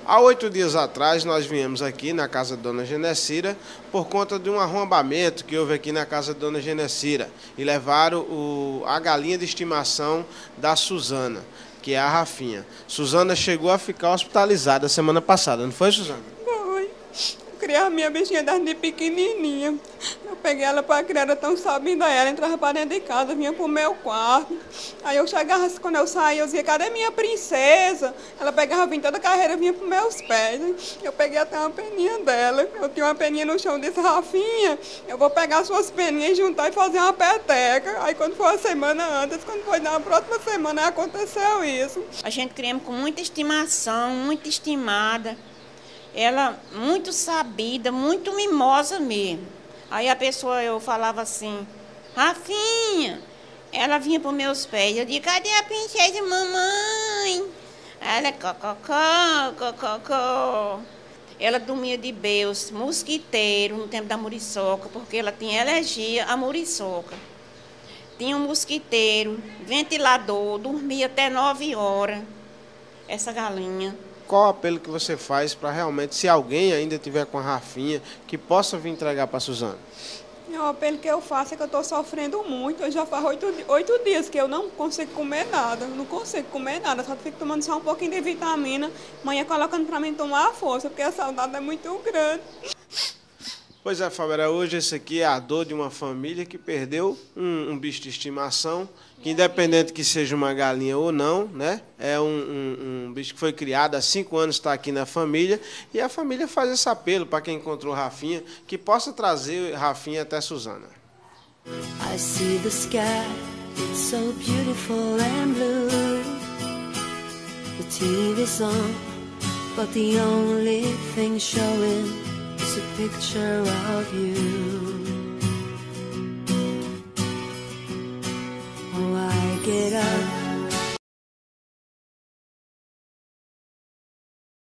Há 8 dias atrás, nós viemos aqui na casa da Dona Genecira por conta de um arrombamento que houve aqui na casa da Dona Genecira e levaram a galinha de estimação da Suzana, que é a Rafinha. Suzana chegou a ficar hospitalizada semana passada, não foi, Suzana? Foi. Eu criei a minha bichinha desde pequenininha. Eu peguei ela para criar, era tão sabida ela, entrava para dentro de casa, vinha pro meu quarto. Aí eu chegava, quando eu saía, eu dizia, cadê minha princesa? Ela pegava, vinha toda a carreira, vinha pros meus pés. Eu peguei até uma peninha dela. Eu tinha uma peninha no chão, disse, Rafinha, eu vou pegar suas peninhas, juntar e fazer uma peteca. Aí quando foi a semana antes, quando foi na próxima semana, aconteceu isso. A gente criamos com muita estimação, muito estimada. Ela muito sabida, muito mimosa mesmo. Aí a pessoa, eu falava assim, Rafinha, ela vinha para os meus pés. Eu disse, cadê a princesa mamãe? Ela, cococó, cococó. Ela dormia de beus, mosquiteiro, no tempo da muriçoca, porque ela tinha alergia à muriçoca. Tinha um mosquiteiro, ventilador, dormia até 9 horas, essa galinha. Qual o apelo que você faz para realmente, se alguém ainda tiver com a Rafinha, que possa vir entregar para a Suzana? O apelo que eu faço é que eu estou sofrendo muito. Eu já faz 8 dias que eu não consigo comer nada. Não consigo comer nada, só fico tomando só um pouquinho de vitamina. Amanhã colocando para mim tomar força, porque a saudade é muito grande. Pois é, Fábio, hoje esse aqui é a dor de uma família que perdeu um bicho de estimação, que independente que seja uma galinha ou não, né, é um bicho que foi criado há 5 anos, está aqui na família, e a família faz esse apelo para quem encontrou Rafinha, que possa trazer Rafinha até Suzana. I see the sky, it's so beautiful and blue. The TV's on, but the only thing showing is a picture of you.